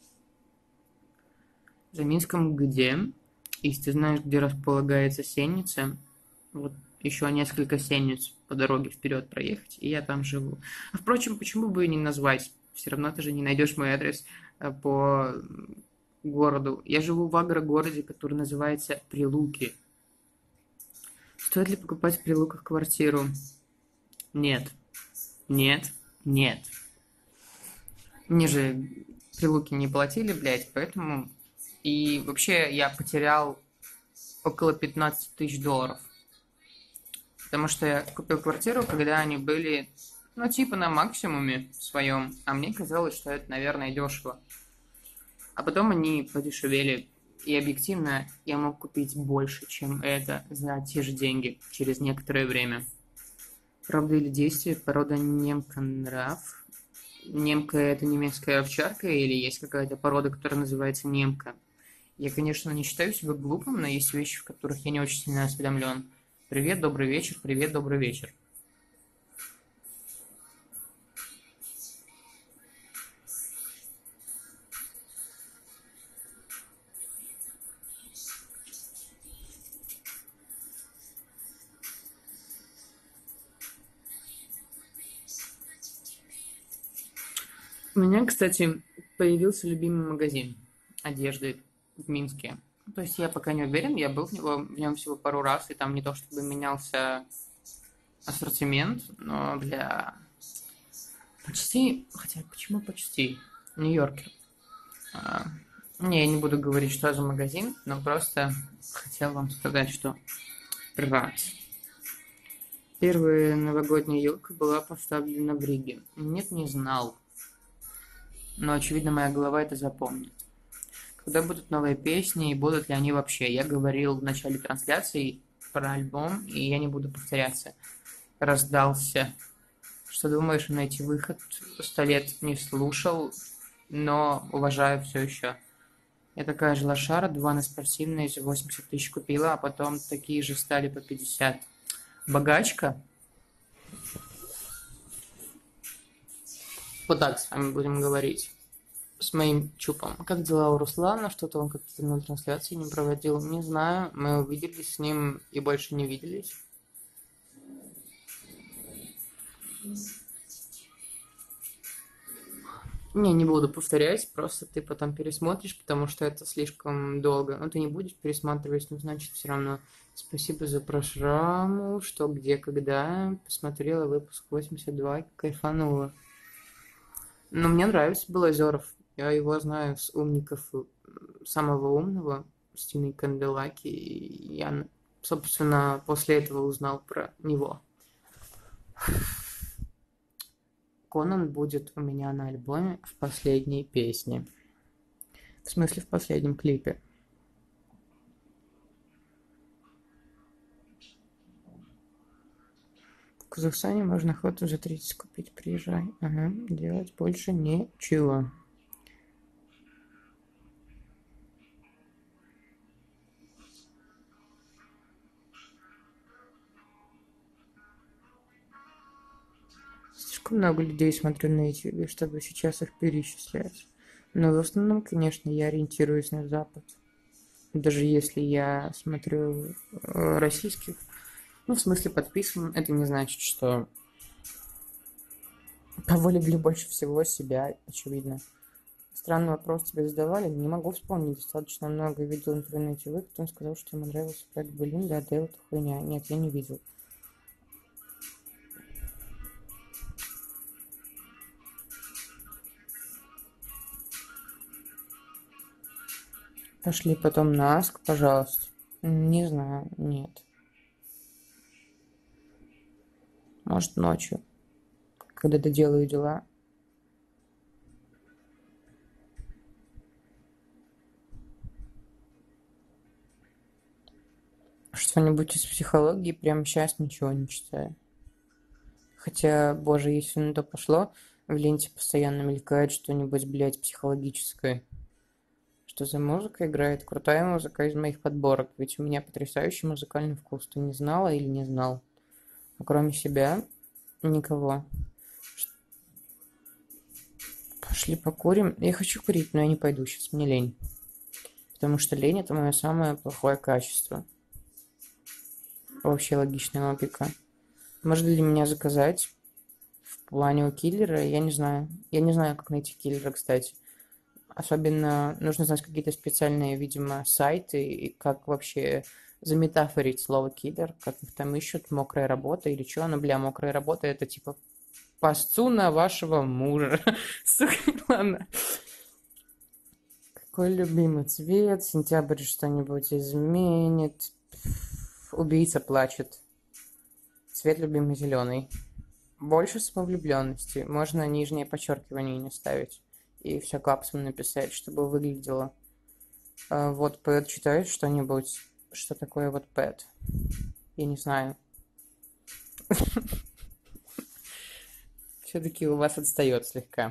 За Минском где? Если ты знаешь, где располагается сенница, вот еще несколько сенниц по дороге вперед проехать, и я там живу. А впрочем, почему бы и не назвать Все равно ты же не найдешь мой адрес э, по городу. Я живу в агрогороде, который называется Прилуки. Стоит ли покупать в Прилуках квартиру? Нет. Нет. Нет. Мне же Прилуки не платили, блядь, поэтому... И вообще я потерял около пятнадцать тысяч долларов. Потому что я купил квартиру, когда они были, ну, типа на максимуме своем. А мне казалось, что это, наверное, дешево. А потом они подешевели. И объективно я мог купить больше, чем это за те же деньги через некоторое время. Правда или действие, порода немка нрав. Немка это немецкая овчарка или есть какая-то порода, которая называется немка? Я, конечно, не считаю себя глупым, но есть вещи, в которых я не очень сильно осведомлен. Привет, добрый вечер, привет, добрый вечер. У меня, кстати, появился любимый магазин одежды в Минске. То есть я пока не уверен, я был в, него, в нем всего пару раз, и там не то чтобы менялся ассортимент, но для почти, хотя почему почти, Нью-Йоркер. А, не, я не буду говорить, что за магазин, но просто хотел вам сказать, что рад. Первая новогодняя елка была поставлена в Риге. Нет, не знал. Но, очевидно, моя голова это запомнит. Когда будут новые песни и будут ли они вообще? Я говорил в начале трансляции про альбом, и я не буду повторяться. Раздался. Что думаешь, найти выход? Сто лет не слушал, но уважаю все еще. Я такая же лошара, два на спортивные за восемьдесят тысяч купила, а потом такие же стали по пятьдесят. Богачка? Вот так с вами будем говорить. С моим чупом. Как дела у Руслана? Что-то он как-то на трансляции не проводил. Не знаю. Мы увиделись с ним и больше не виделись. Не, не буду повторять, просто ты потом пересмотришь, потому что это слишком долго. Но ты не будешь пересматривать, ну, значит, все равно. Спасибо за программу, что, где, когда. Посмотрела выпуск восемьдесят два, кайфанула. Но мне нравится Белозеров. Я его знаю с умников э, самого умного, Стины Канделаки. И я, собственно, после этого узнал про него. Конан будет у меня на альбоме в последней песне. В смысле, в последнем клипе. В Казахстане можно охоту за тридцать купить. Приезжай. Ага, делать больше нечего. Слишком много людей смотрю на YouTube, чтобы сейчас их перечислять. Но в основном, конечно, я ориентируюсь на Запад. Даже если я смотрю э, российских, ну, в смысле подписан, это не значит, что кого люблю больше всего себя, очевидно. Странный вопрос тебе задавали, не могу вспомнить, достаточно много видел в интернете вы, кто сказал, что ему нравился проект Блин, да, Дэл, это хуйня. Нет, я не видел. Пошли потом на Аск, пожалуйста. Не знаю, нет. Может, ночью, когда доделаю дела. Что-нибудь из психологии прямо сейчас ничего не читаю. Хотя, боже, если на то пошло, в ленте постоянно мелькает что-нибудь, блядь, психологическое. Что за музыка играет? Крутая музыка из моих подборок. Ведь у меня потрясающий музыкальный вкус. Ты не знала или не знал? А кроме себя, никого. Пошли покурим. Я хочу курить, но я не пойду сейчас. Мне лень. Потому что лень — это мое самое плохое качество. Вообще логичная логика. Можно ли меня заказать плане у киллера, я не знаю. Я не знаю, как найти киллера, кстати. Особенно нужно знать какие-то специальные, видимо, сайты, и как вообще заметафорить слово киллер, как их там ищут, мокрая работа или что, ну, бля, мокрая работа, это типа пасцу на вашего мужа. Сука, ладно. Какой любимый цвет? Сентябрь что-нибудь изменит. Убийца плачет. Цвет любимый зеленый. Больше самовлюбленности. Можно нижнее подчеркивание не ставить. И все капсом написать, чтобы выглядело. А вот Пэт читает что-нибудь? Что такое вот Пэт? Я не знаю. Все-таки у вас отстает слегка.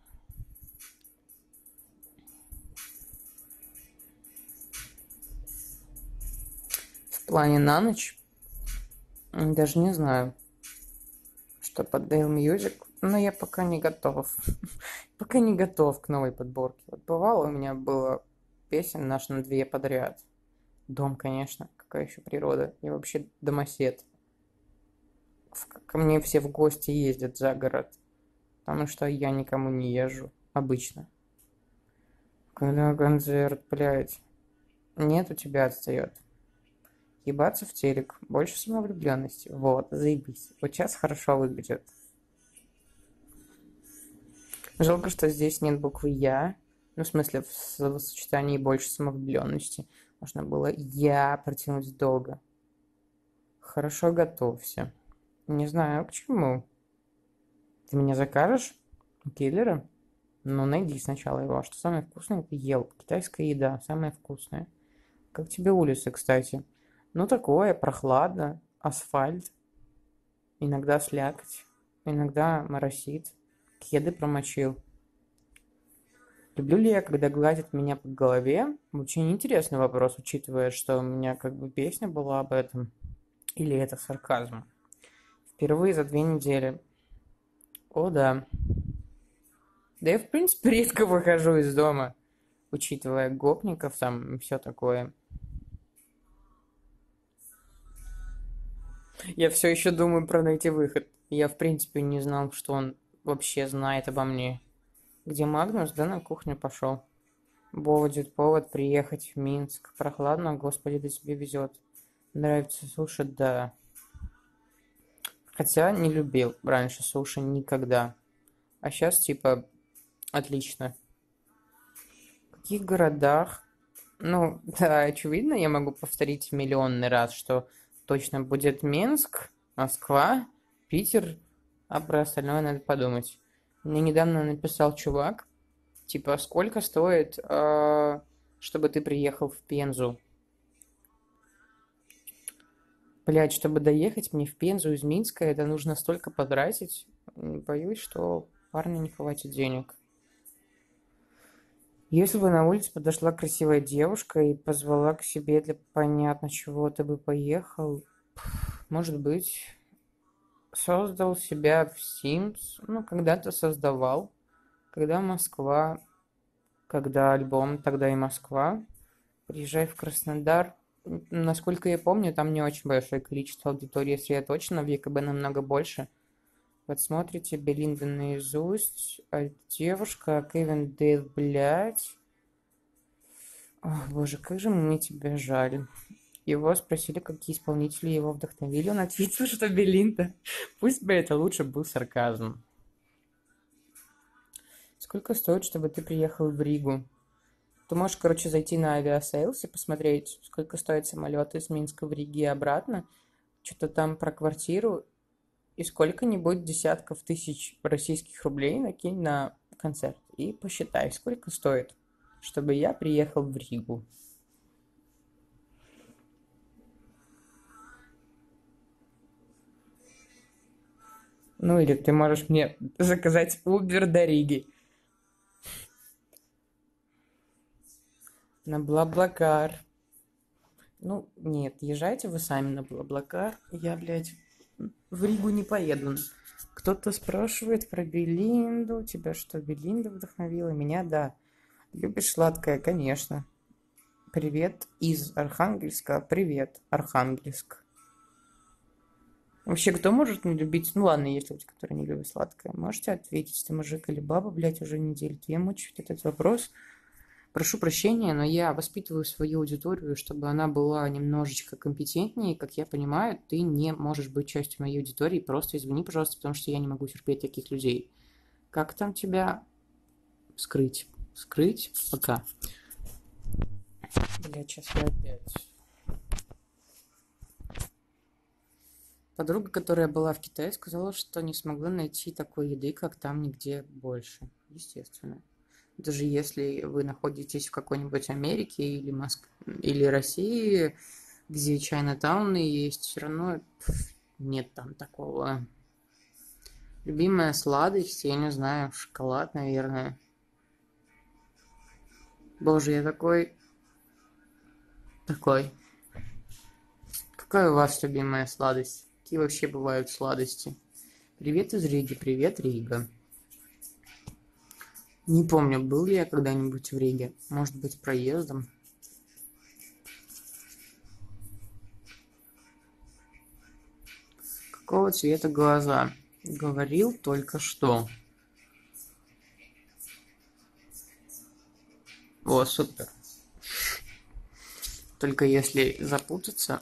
В плане на ночь? Даже не знаю, что под Dale Music, но я пока не готов. Пока не готов к новой подборке. Вот бывало, у меня было песен наш на две подряд. Дом, конечно, какая еще природа. И вообще домосед. Ко мне все в гости ездят за город, потому что я никому не езжу обычно. Когда концерт, блядь, нет, у тебя отстает. Ебаться в телек, больше самовлюбленности. Вот, заебись. Вот сейчас хорошо выглядит. Жалко, что здесь нет буквы «Я». Ну, в смысле, в сочетании больше самовлюбленности. Можно было «Я» протянуть долго. Хорошо, готовься. Не знаю, к чему. Ты меня закажешь? Киллера? Ну, найди сначала его. А что самое вкусное ты ел? Китайская еда, самая вкусная. Как тебе улицы, кстати? Ну, такое, прохладно, асфальт. Иногда слякоть. Иногда моросит. Кеды промочил. Люблю ли я, когда гладят меня по голове? Очень интересный вопрос, учитывая, что у меня как бы песня была об этом. Или это сарказм? Впервые за две недели. О, да. Да я, в принципе, редко выхожу из дома, учитывая гопников там и все такое. Я все еще думаю про найти выход. Я, в принципе, не знал, что он вообще знает обо мне. Где Магнус? Да на кухню пошел. Будет повод приехать в Минск. Прохладно, господи, да тебе везет. Нравится суши? Да. Хотя не любил раньше суши никогда. А сейчас, типа, отлично. В каких городах? Ну, да, очевидно, я могу повторить миллионный раз, что точно будет Минск, Москва, Питер, а про остальное надо подумать. Мне недавно написал чувак, типа, сколько стоит, э, чтобы ты приехал в Пензу? Блять, чтобы доехать мне в Пензу из Минска, это нужно столько потратить. Боюсь, что парню не хватит денег. Если бы на улице подошла красивая девушка и позвала к себе для понятно чего, ты бы поехал? Может быть, создал себя в Sims, ну, когда-то создавал. Когда Москва, когда альбом, тогда и Москва. Приезжай в Краснодар. М, Насколько я помню, там не очень большое количество аудитории сосредоточено, в ЕКБ намного больше. Вот смотрите, Белинда наизусть, а девушка, Кевин Дейл, блядь. Ох, боже, как же мне тебя жаль. Его спросили, какие исполнители его вдохновили. Он ответил, что Белинда. Пусть бы это лучше был сарказм. Сколько стоит, чтобы ты приехал в Ригу? Ты можешь, короче, зайти на авиасейлс и посмотреть, сколько стоит самолет из Минска в Риге и обратно. Что-то там про квартиру. И сколько-нибудь десятков тысяч российских рублей накинь на концерт. И посчитай, сколько стоит, чтобы я приехал в Ригу. Ну или ты можешь мне заказать Uber до Риги. На Блаблакар. Ну, нет, езжайте вы сами на Блаблакар. Я, блядь, в Ригу не поеду. Кто-то спрашивает про Белинду. Тебя что, Белинда вдохновила? Меня, да. Любишь сладкое? Конечно. Привет из Архангельска. Привет, Архангельск. Вообще, кто может не любить? Ну ладно, есть люди, которые не любят сладкое. Можете ответить, ты мужик или баба, блядь, уже неделю две мучает этот вопрос. Прошу прощения, но я воспитываю свою аудиторию, чтобы она была немножечко компетентнее. Как я понимаю, ты не можешь быть частью моей аудитории. Просто извини, пожалуйста, потому что я не могу терпеть таких людей. Как там тебя скрыть? Скрыть? Пока. Блядь, сейчас я опять... Подруга, которая была в Китае, сказала, что не смогла найти такой еды, как там нигде больше. Естественно. Даже если вы находитесь в какой-нибудь Америке или Моск... или России, где Чайнатауны есть, все равно пф, нет там такого. Любимая сладость, я не знаю, шоколад, наверное. Боже, я такой... Такой. Какая у вас любимая сладость? Какие вообще бывают сладости? Привет из Риги, привет, Рига. Не помню, был ли я когда-нибудь в Риге. Может быть, проездом. Какого цвета глаза? Говорил только что. О, супер. Только если запутаться...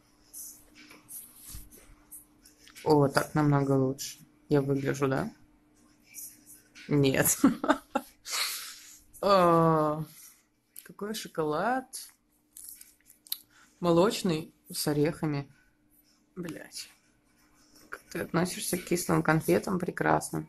О, так намного лучше. Я выгляжу, да? Нет. А, какой шоколад? Молочный, с орехами. Блять. Как ты относишься к кислым конфетам? Прекрасно.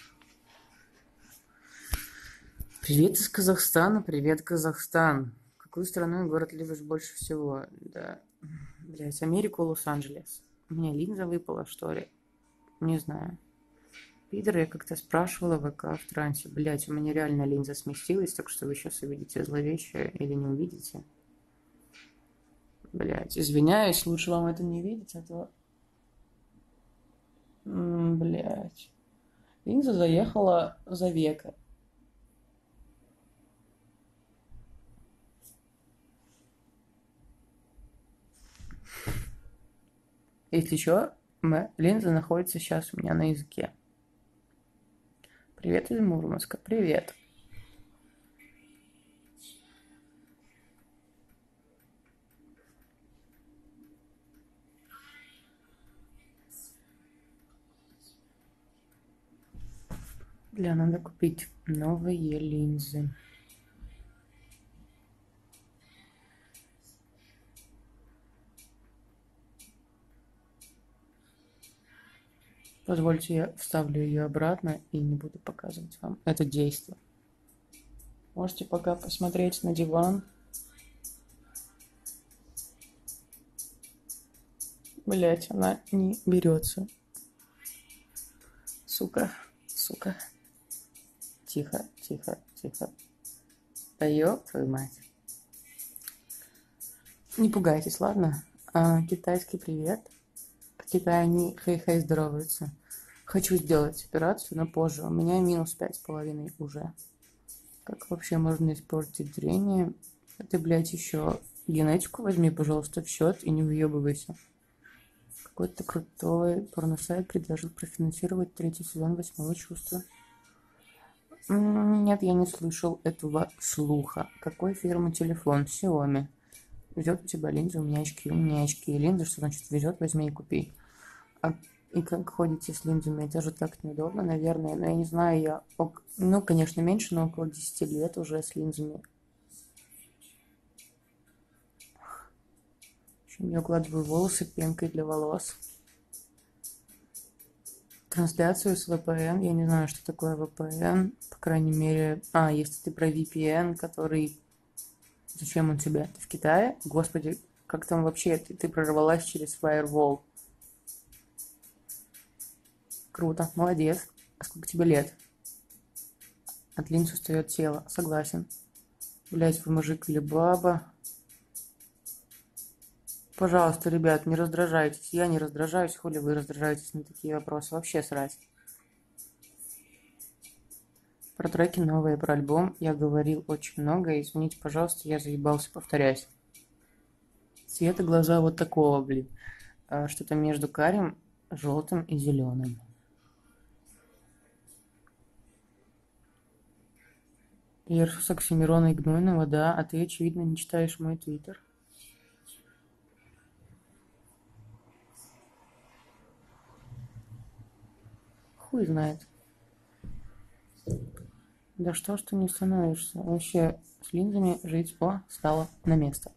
Привет из Казахстана. Привет, Казахстан. Какую страну и город любишь больше всего? Да. Блять, Америку, Лос-Анджелес. У меня линза выпала, что ли? Не знаю. Пидор, я как-то спрашивала в ВК в трансе. Блять, у меня реально линза сместилась, так что вы сейчас увидите зловещее или не увидите. Блять, извиняюсь, лучше вам это не видеть, а то... Блять. Линза заехала за века. Если что, линза находится сейчас у меня на языке. Привет из Мурманска. Привет. Бля, надо купить новые линзы. Позвольте, я вставлю ее обратно и не буду показывать вам это действие. Можете пока посмотреть на диван. Блять, она не берется. Сука, сука. Тихо, тихо, тихо. Да ёб твою мать. Не пугайтесь, ладно? А, китайский привет. В Китае они хей-хей здороваются. Хочу сделать операцию, но позже. У меня минус пять с половиной уже. Как вообще можно испортить зрение? Ты, блядь, еще генетику возьми, пожалуйста, в счет и не въебывайся. Какой-то крутой порносайт предложил профинансировать третий сезон Восьмого чувства. Нет, я не слышал этого слуха. Какой фирмы телефон? Xiaomi. Везет у тебя линзы, у меня очки, у меня очки и линзы. Что значит везет? Возьми и купи. А и как ходите с линзами? Это же так неудобно, наверное. Но я не знаю, я... ок- Ну, конечно, меньше, но около десяти лет уже с линзами. В общем, я укладываю волосы пенкой для волос. Трансляцию с ви пи эн. Я не знаю, что такое ви пи эн. По крайней мере... А, если ты про ви пи эн, который... Зачем он тебе? Ты в Китае? Господи, как там вообще? Ты, ты прорвалась через firewall. Круто, молодец. А сколько тебе лет? От линз устает тело. Согласен. Блять, вы мужик или баба? Пожалуйста, ребят, не раздражайтесь. Я не раздражаюсь, хули вы раздражаетесь на такие вопросы. Вообще срать. Про треки новые, про альбом я говорил очень много. Извините, пожалуйста, я заебался повторять. Цвета глаза вот такого, блин. А, что-то между карим желтым и зеленым. Версус Оксимирона и Гнойного, да, а ты, очевидно, не читаешь мой твиттер. Хуй знает. Да что ж ты не становишься? Вообще с линзами жить, о, стало на место.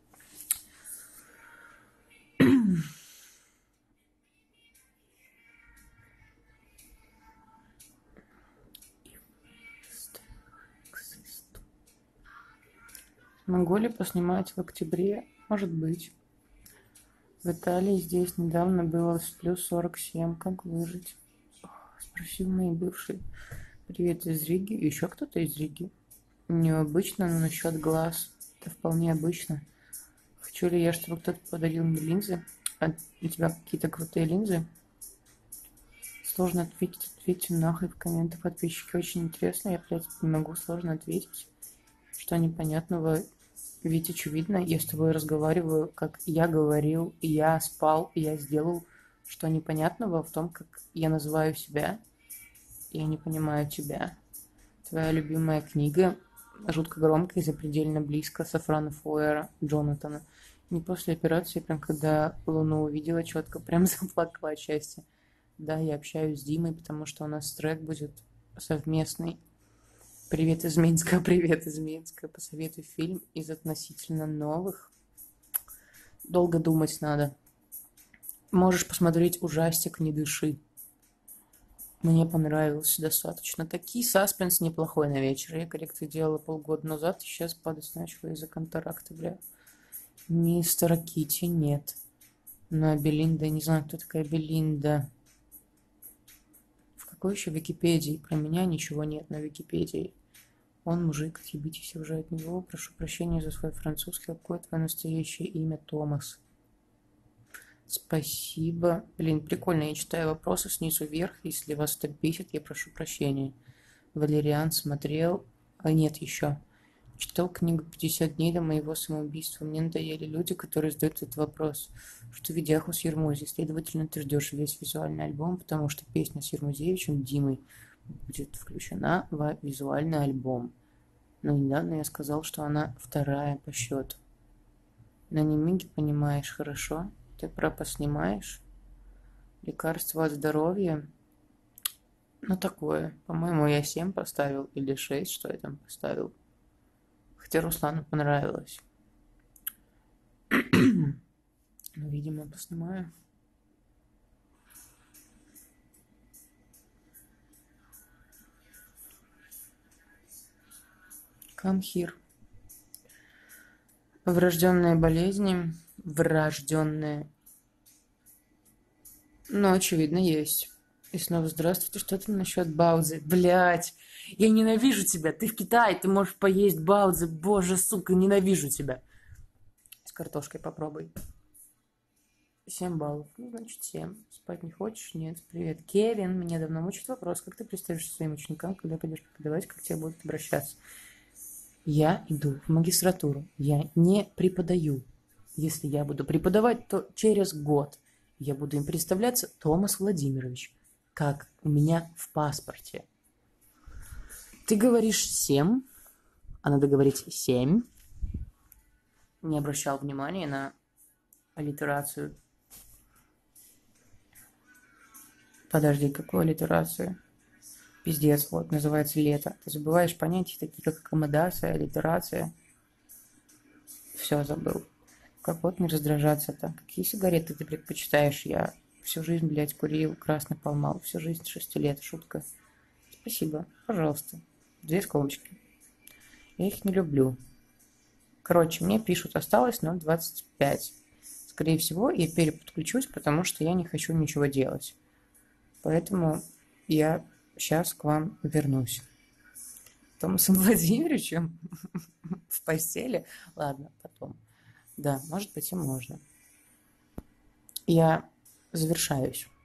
Монголия поснимать в октябре, может быть. В Италии здесь недавно было плюс сорок семь. Как выжить? Спросил мои бывшие. Привет из Риги. Еще кто-то из Риги? Необычно, но насчет глаз. Это вполне обычно. Хочу ли я, чтобы кто-то подарил мне линзы? А у тебя какие-то крутые линзы? Сложно ответить. Ответьте нахуй в комментах. Подписчики очень интересно. Я, блядь, не могу сложно ответить. Что непонятного? Ведь очевидно, я с тобой разговариваю, как я говорил, я спал, я сделал. Что непонятного в том, как я называю себя. Я не понимаю тебя. Твоя любимая книга жутко громко и запредельно близко Сафрана Фуэра Джонатана. Не после операции, прям когда Луну увидела четко, прям заплакала от счастья. Да, я общаюсь с Димой, потому что у нас трек будет совместный. Привет из Минска, привет из Минска. Посоветуй фильм из относительно новых. Долго думать надо. Можешь посмотреть ужастик «Не дыши». Мне понравился достаточно. Такие саспенс неплохой на вечер. Я коррекции делала полгода назад, и сейчас падать начала из-за контракта, бля. Мистера Китти нет. Но Белинда, не знаю, кто такая Белинда. В какой еще Википедии? Про меня ничего нет на Википедии. Он мужик, отъебитесь уже от него. Прошу прощения за свой французский. Какое твое настоящее имя? Томас. Спасибо. Блин, прикольно. Я читаю вопросы снизу вверх. Если вас это бесит, я прошу прощения. Валериан смотрел... А нет, еще. Читал книгу «пятьдесят дней до моего самоубийства». Мне надоели люди, которые задают этот вопрос. Что видяху с Ермузи. Следовательно, ты ждешь весь визуальный альбом, потому что песня с Ермузевичем Димой будет включена в визуальный альбом. Но недавно я сказал, что она вторая по счету. На немиге понимаешь, хорошо? Ты про поснимаешь? Лекарство от здоровья? Ну, такое. По-моему, я семь поставил или шесть, что я там поставил. Хотя Руслану понравилось. Ну, видимо, поснимаю. Come here. Врожденные болезни. Врожденные. Ну, очевидно, есть. И снова здравствуйте. Что там насчет Баузы? Блять, я ненавижу тебя. Ты в Китае, ты можешь поесть Баузы. Боже, сука, ненавижу тебя. С картошкой попробуй. семь баллов. Ну, значит, семь. Спать не хочешь? Нет. Привет. Кевин, меня давно мучит вопрос. Как ты представишься своим ученикам, когда пойдешь преподавать, как к тебе будут обращаться? Я иду в магистратуру. Я не преподаю. Если я буду преподавать, то через год я буду им представляться Томас Владимирович, как у меня в паспорте. Ты говоришь семь, а надо говорить семь. Не обращал внимания на аллитерацию. Подожди, какую аллитерацию? Пиздец, вот, называется лето. Ты забываешь понятия такие, как аккомодация, аллитерация. Все забыл. Как вот не раздражаться так? Какие сигареты ты предпочитаешь? Я всю жизнь, блядь, курил красный палмал. Всю жизнь шести лет. Шутка. Спасибо. Пожалуйста. Две скобочки. Я их не люблю. Короче, мне пишут, осталось ноль двадцать пять. Скорее всего, я переподключусь, потому что я не хочу ничего делать. Поэтому я сейчас к вам вернусь. Томасом Владимировичем в постели? Ладно, потом. Да, может быть и можно. Я завершаюсь.